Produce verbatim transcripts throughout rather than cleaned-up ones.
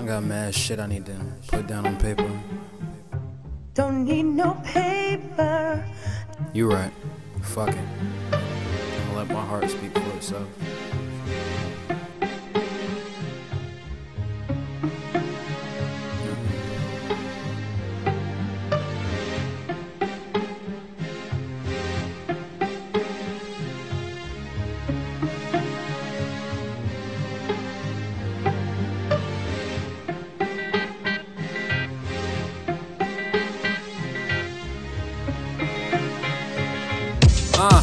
got mad shit I need to put down on paper. Don't need no paper. You right. Fuck it. I'll let my heart speak for itself. Uh,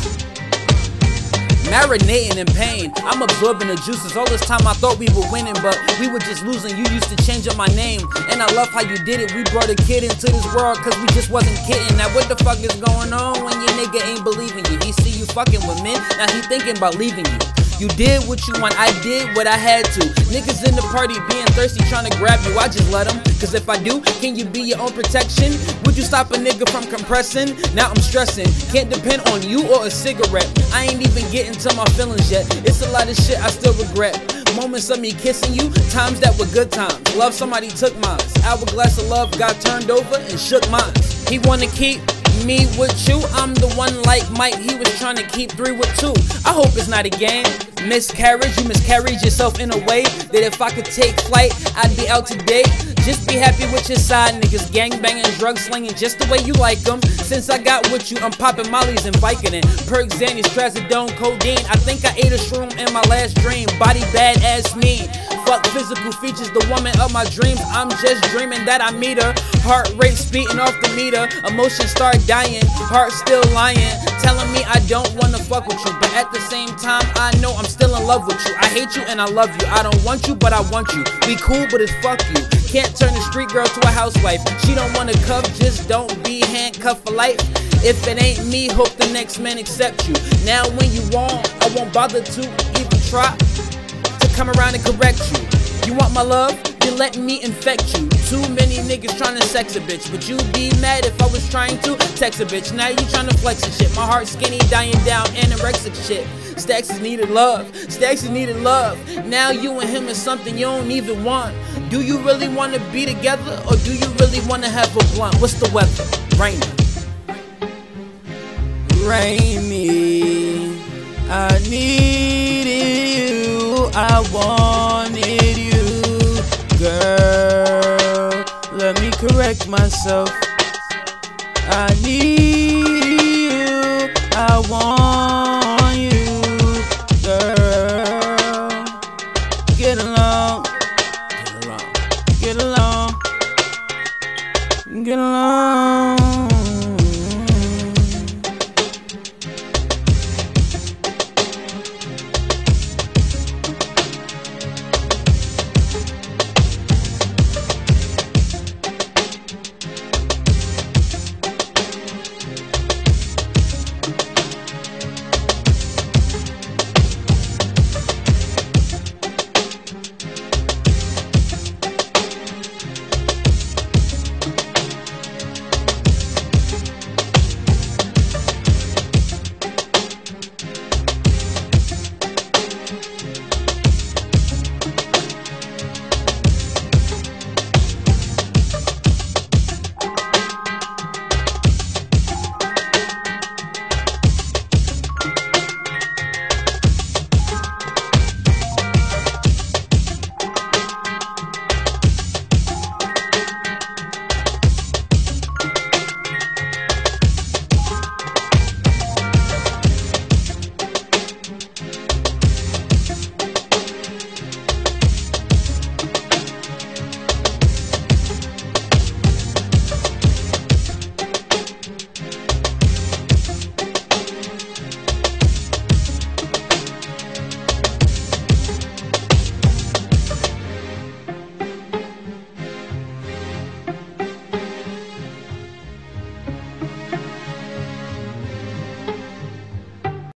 marinating in pain, I'm absorbing the juices. All this time I thought we were winning, but we were just losing. You used to change up my name, and I love how you did it. We brought a kid into this world cause we just wasn't kidding. Now what the fuck is going on when your nigga ain't believing you? He see you fucking with men, now he thinking about leaving you. You did what you want, I did what I had to. Niggas in the party being thirsty, trying to grab you, I just let them. Cause if I do, can you be your own protection? Would you stop a nigga from compressing? Now I'm stressing, can't depend on you or a cigarette. I ain't even getting to my feelings yet. It's a lot of shit I still regret. Moments of me kissing you, times that were good times. Love somebody took mine. Hourglass of love got turned over and shook mine. He wanna keep me with you, I'm the one like Mike, he was trying to keep three with two. I hope it's not a game. Miscarriage, you miscarried yourself in a way that if I could take flight, I'd be out today. Just be happy with your side niggas, gang banging, drug slinging, just the way you like them. Since I got with you, I'm popping mollies and Vicodin, perk, Xannies, trazodone, codeine. I think I ate a shroom in my last dream. Body bad ass me. Fuck physical features, the woman of my dreams. I'm just dreaming that I meet her. Heart rate speeding off the meter. Emotions start dying, heart still lying, telling me I don't wanna fuck with you. But at the same time, I know I'm still in love with you. I hate you and I love you. I don't want you, but I want you. We cool, but it's fuck you. Can't turn a street girl to a housewife. She don't wanna cuff, just don't be handcuffed for life. If it ain't me, hope the next man accept you. Now when you want, I won't bother to even try to come around and correct you. You want my love? Then let me infect you. Too many niggas trying to sex a bitch, but you be mad if I was trying to text a bitch. Now you trying to flex and shit. My heart skinny, dying down, anorexic shit. Stacks is needed love, Stacks is needed love. Now you and him is something you don't even want. Do you really want to be together, or do you really want to have a blunt? What's the weather? Rainy. Rainy, I needed you, I wanted you. Girl, let me correct myself. I need you, I want you. Girl, get along.